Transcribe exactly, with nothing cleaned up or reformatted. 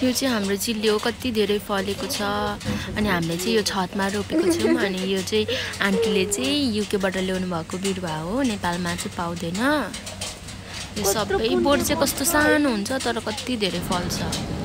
यो चाहिँ हाम्रो चिल्ली हो, कति धेरै फलेको छ। अनि हामीले चाहिँ यो छतमा रोपेको छौँ। अनि यो चाहिँ आन्टीले चाहिँ युकेबाट ल्याउनु भएको बिरुवा हो, नेपालमा चाहिँ पाउँदैन। यो सबै बोट चाहिँ कस्तो सानो हुन्छ तर कति धेरै फल्छ।